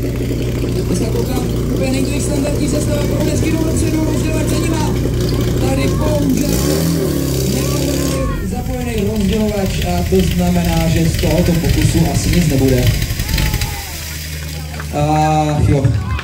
Dneska koukám, úplně není to jich standardní sestava, pro dnesky jdou dopředu, rozdělovač za nima. Tady bohužel nebyl zapojený rozdělovač a to znamená, že z tohoto pokusu asi nic nebude. Ach jo.